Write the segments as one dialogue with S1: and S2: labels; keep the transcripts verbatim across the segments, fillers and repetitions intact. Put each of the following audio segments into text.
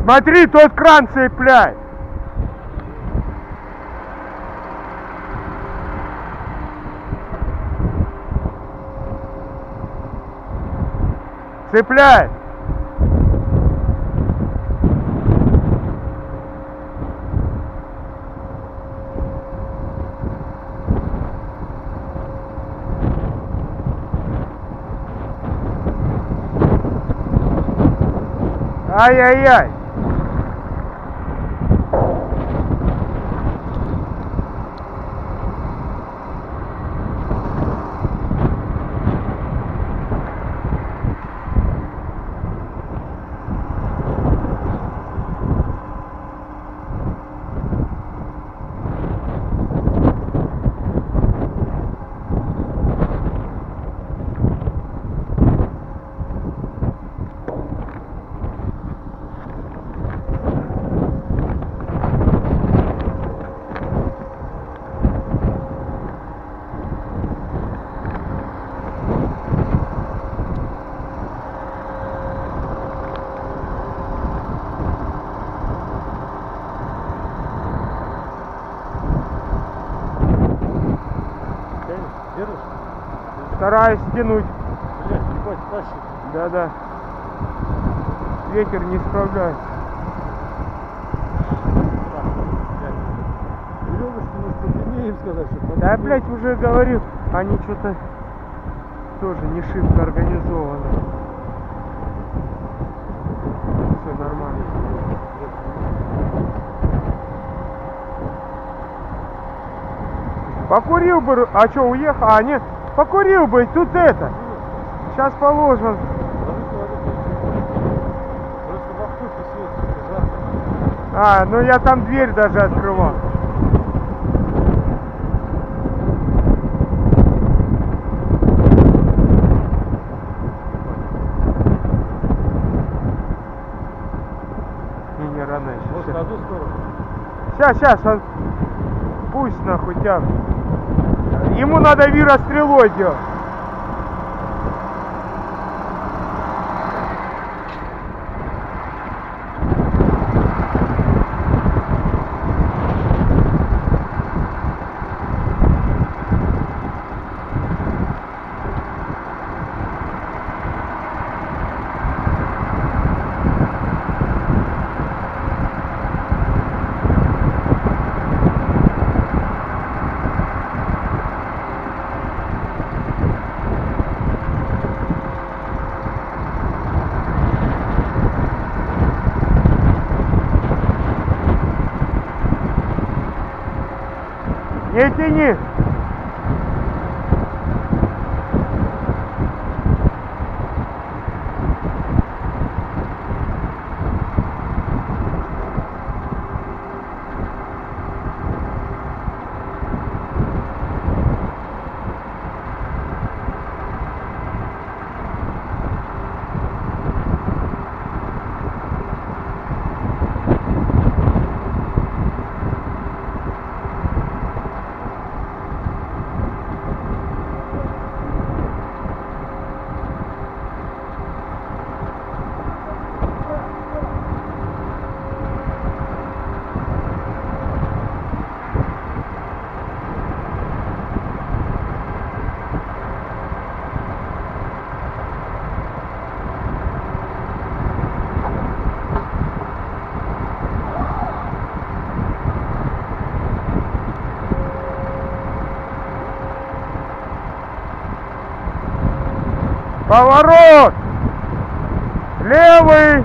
S1: Смотри, тот кран цепляй. Цепляй. Ай-яй-яй.
S2: Держишь?
S1: Стараюсь тянуть.
S2: Блядь, ебать, тащит.
S1: Да-да. Ветер не справляется.
S2: Веревочку, может, подлиннее им сказать, чтобы...
S1: Да, блядь, уже говорил, они что-то тоже не шибко организованы. Все нормально. Покурил бы, а что, уехал? А, нет, покурил бы, тут это. Сейчас положим. А, ну я там дверь даже открывал. Не, не рано еще.
S2: Может, на одну сторону?
S1: Сейчас, сейчас, он... пусть нахуй тянет. Ему надо вирострелой делать. Не тяни. Поворот! Левый!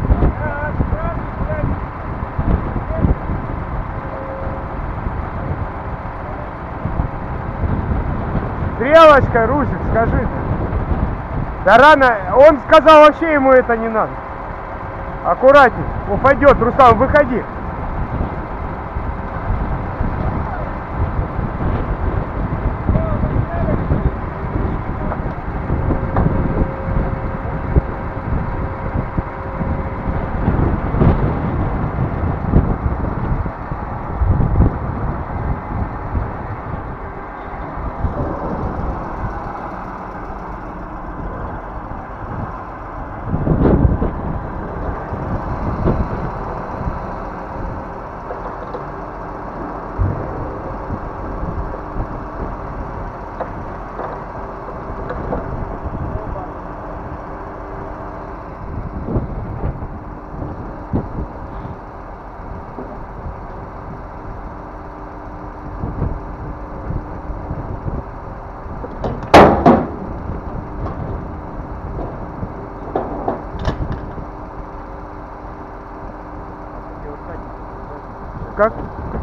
S1: Стрелочкой, Русик, скажи. Да рано, он сказал, вообще ему это не надо. Аккуратней, упадет, Руслан, выходи.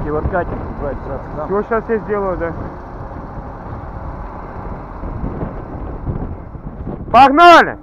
S2: И вот катер, брать, да.
S1: Все, сейчас я сделаю, да. Погнали!